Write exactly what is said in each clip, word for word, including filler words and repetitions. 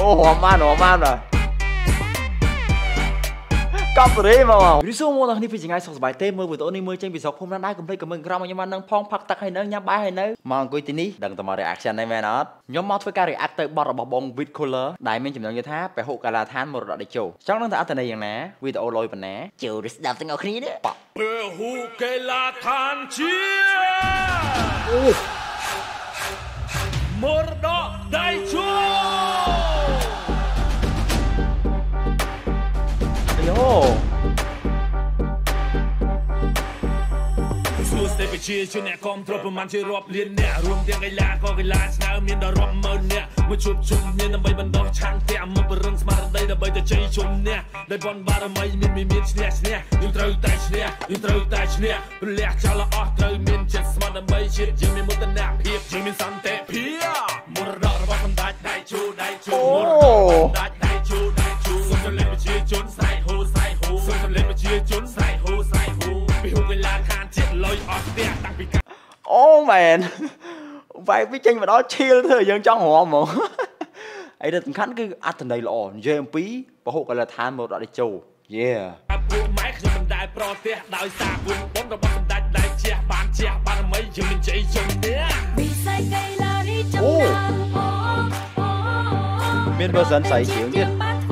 Ồ, hòm man, hòm man rồi. Cặp rồi mà. Ví dụ một là đi phía ngay sọc bài tê mưa vừa tối nay mưa trên bị sọc hôm nay cũng thấy của mình cầm nhưng mà nâng phong phật tắc hay nâng nhá bài hay nâng mà cuối tí ní đừng tầm reaction này mẹ nó nhóm mót với cái react tới bọt bọt bông vít color đại mình chụp nhận như thế phải hộ cả là than một đoạn để chiều chắc nó đã nàyอย่างná video lôi phần ná chiều đi đạp tiếng ngọc khí đấy hộ cái là than chia một đoạn đại chiều Yo. Hãy subscribe cho kênh Ghiền Mì Gõ để không bỏ lỡ những Oh man, vậy với tranh mà đó chill thôi dân trong họ mà ấy là khán cái ăn từ này là ổn J M P bảo hộ cái là than một đoạn để trầu yeah miền bờ dân sấy chiếu chứ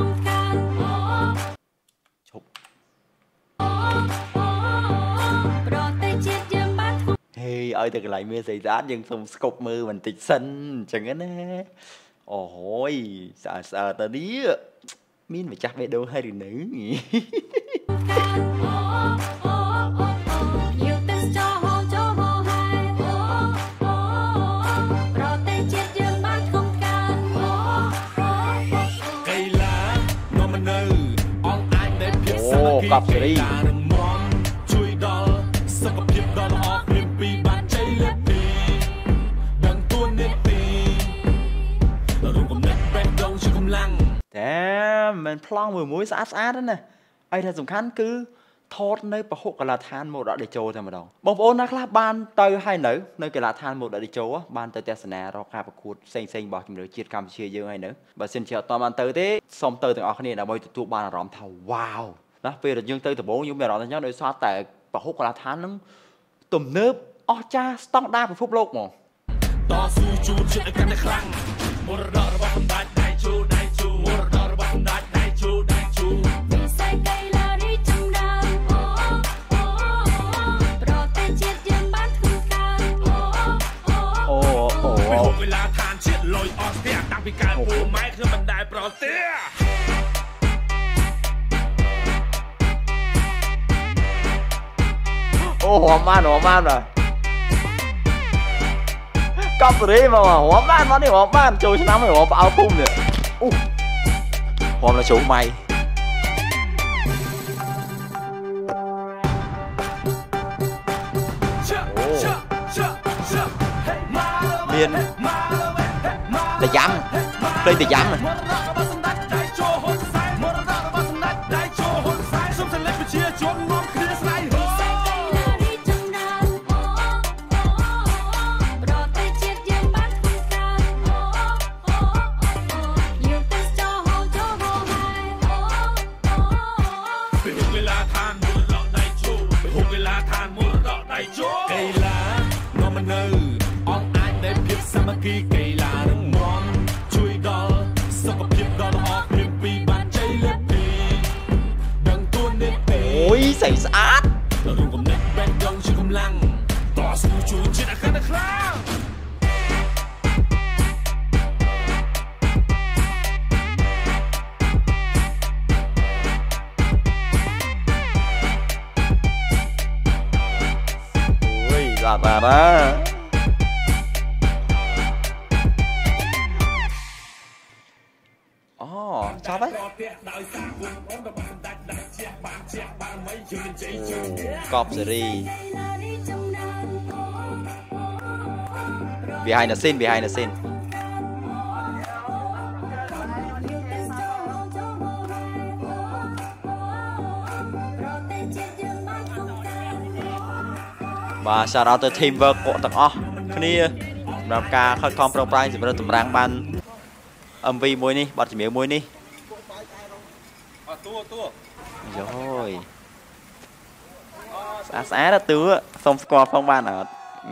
ơi từ lại mưa xảy ra nhưng không cục mưa mình tịch xanh chẳng á nè ôi sợ sợ tao đi min phải chắc về đâu hay được nữ nhỉ ô cặp đi mình plong vừa muối sát sát đó nè ai thật dùng khán cứ thốt nơi bảo hộ cái là than một đoạn để trâu thôi mà đâu bông ôn nó là ban tới hai nữ nơi cái là than một đoạn để trâu á ban tới tesna rồi cả bậc cột xanh xanh bảo chúng được chiết cam chia dương hai nữ và xin chào toàn ban tới thế xong tới từng ở cái này là bây tụ ban là rõm thầu wow đó về được dương tới từ bố nhưng mà đó nhớ để xóa tại bảo hộ cái là than nó tùm nớp o cha stock đa của phúc lộc mà ô hòm man hòm man rồi cặp rồi mà hòm man nó đi hòm man chơi cho nó mới hòm áo phun nè hòm là chủ mày miền là dám đây thì dám này ôi xảy sát ôi giạt à đó ồ sao đấy cọp series behind the scene behind the scene và sau đó tới teamwork của tất cảគ្នា សម្រាប់ការខិតខំប្រឹងប្រែងសម្រាប់តម្រាំងបាន em vê មួយនេះបទចម្រៀងមួយនេះអត់តួតួ rồi xã xã đó tứ xong score phong ban ở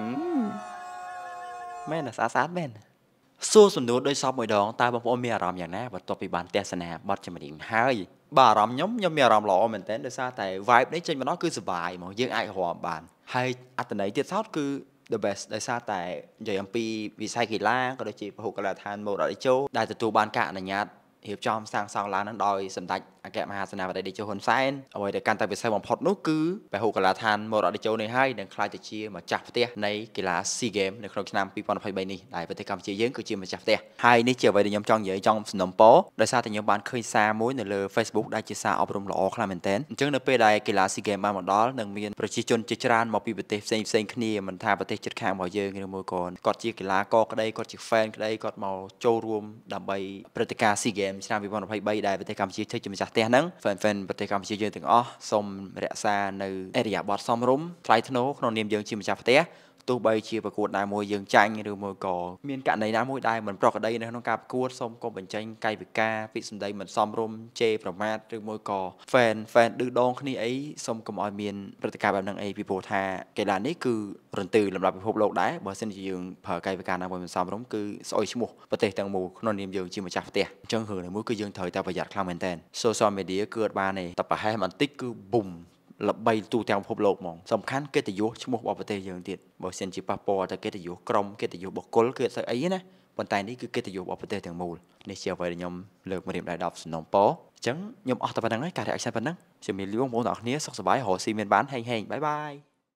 mấy là xã xã bên xua sườn núi đôi sau mỗi đòn tai bông ôm mì ròmอย่างណាបន្ទាប់ពីបានទេសនាបទចម្រៀងហើយបាទអារម្មណ៍ខ្ញុំខ្ញុំមានអារម្មណ៍ល្អមែនទែនដោយសារតែ vibe នេះចេញមកដល់គឺសុបាយហ្មងយើងអាចរំបានហើយអត្ថន័យទៀតសោតគឺ the best ដោយសារតែនិយាយអំពីវិស័យកីឡាក៏ដូចជាពហុកីឡដ្ឋាន Moradio ដែលទទួលបានការអនុញ្ញាតរៀបចំសាងសង់ឡើងនឹងដោយសម្ដេចអគ្គមហាសេនាបតីតេជោហ៊ុនសែនអ្វីដែលកាន់តែពិសេសបំផុតនោះគឺពហុកីឡដ្ឋាន Moradio នេះហើយនឹងក្លាយទៅជាម្ចាស់ផ្ទះនៃកីឡា SEA Games នៅក្នុងឆ្នាំ2023នេះដែលប្រទេសកម្ពុជាយើងគឺជាម្ចាស់ផ្ទះហើយនេះជាអ្វីដែលខ្ញុំចង់និយាយចង់សំណុំពរដោយសារតែខ្ញុំបានឃើញសារមួយនៅលើ Facebook ដែលជាសារអប់រំល្អខ្លាំងមែនទែនអញ្ចឹងនៅពេលដែលកីឡា SEA Games បានមកដល់នឹងមានប្រជាជនជាច្រើនមកពីប្រទេសផ្សេងផ្សេងគ្នាមិនថាប្រទេសជិតខាងរបស់យើងឬមួយក៏គាត់ជាកីឡាករក្តីគាត់ជា fan ក្តីគាត់មកចូលរួមដើម្បីព្រឹត្តិការណ៍ SEA Games ឆ្នាំ2023ដែលប្រទេសកម្ពុជាធ្វើជាម្ចាស់ផ្ទះហ្នឹង fan fan ប្រទេសកម្ពុជាយើងទាំងអស់សូមរក្សានៅអរិយាប័ត្រសមរម្យថ្លៃថ្នូរក្នុងនាមយើងជាម្ចាស់ផ្ទះទោះបីជាប្រកួតណាមួយយើងចាញ់ឬមួយក៏មានករណីណាមួយដែលមិនប្រក្រតីនៅក្នុងការប្រកួតសូមកុំបញ្ចេញកាយវិការពាក្យសម្ដីមិនសមរម្យជេរប្រមាថឬមួយក៏ fan fan ឌឺដងគ្នាអីសូមកុំឲ្យមានព្រឹត្តិការណ៍បែបហ្នឹងអីពីព្រោះថាកីឡានេះគឺរន្ទឺលំដាប់ពិភពលោកដែរបើសិនជាយើងប្រើកាយវិការណាមួយមិនសមរម្យគឺស្អុយឈ្មោះប្រទេសទាំងមូលក្នុងនាមយើងជាម្ចាស់ផ្ទះអញ្ចឹងរឿងនេះមួយគឺយើងត្រូវតែប្រយ័ត្នខ្លាំងមែនតើ social media គឺអត់បានទេតែប្រហែលបន្តិចគឺ boom ល្បីទូទាំងពិភពលោកហ្មងសំខាន់កិត្តិយសឈ្មោះរបស់ប្រទេសយើងទៀតបើសិនជាប៉ះពាល់តែកិត្តិយសក្រុមកិត្តិយសបុគ្គលគឺអត់ស្អីអីណាប៉ុន្តែនេះគឺកិត្តិយសរបស់ប្រទេសទាំងមូលនេះជាអ្វីដែលខ្ញុំលើកមករៀបដៃដប់សំណុំពរអញ្ចឹងខ្ញុំអស់តែប៉ុណ្្នឹងហើយការ reaction ប៉ុណ្្នឹងជំរាបលាបងប្អូនទាំងអស់គ្នាសុខសប្បាយរកស៊ីមានបានហេងហេងបាយបាយ